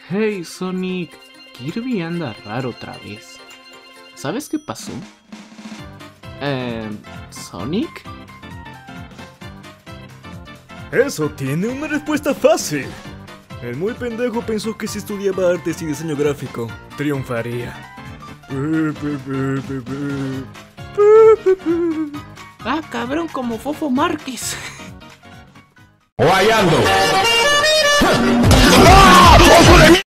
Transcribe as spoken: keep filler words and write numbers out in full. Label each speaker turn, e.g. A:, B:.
A: Hey Sonic, Kirby anda raro otra vez. ¿Sabes qué pasó? Eh, ¿Sonic?
B: Eso tiene una respuesta fácil. El muy pendejo pensó que si estudiaba artes y diseño gráfico, triunfaría.
A: Ah, cabrón, como Fofo Márquez.
C: Guayando.